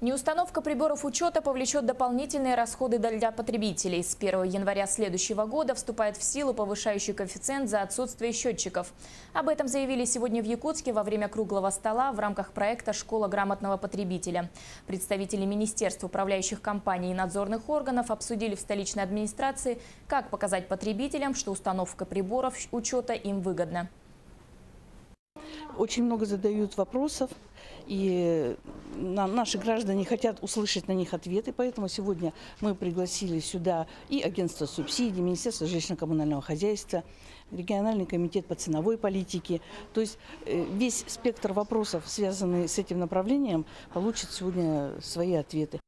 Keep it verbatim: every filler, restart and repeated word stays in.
Неустановка приборов учета повлечет дополнительные расходы для потребителей. С первого января следующего года вступает в силу повышающий коэффициент за отсутствие счетчиков. Об этом заявили сегодня в Якутске во время круглого стола в рамках проекта «Школа грамотного потребителя». Представители Министерств управляющих компаний и надзорных органов обсудили в столичной администрации, как показать потребителям, что установка приборов учета им выгодна. Очень много задают вопросов, и наши граждане хотят услышать на них ответы. Поэтому сегодня мы пригласили сюда и агентство субсидий, Министерство жилищно-коммунального хозяйства, региональный комитет по ценовой политике. То есть весь спектр вопросов, связанный с этим направлением, получит сегодня свои ответы.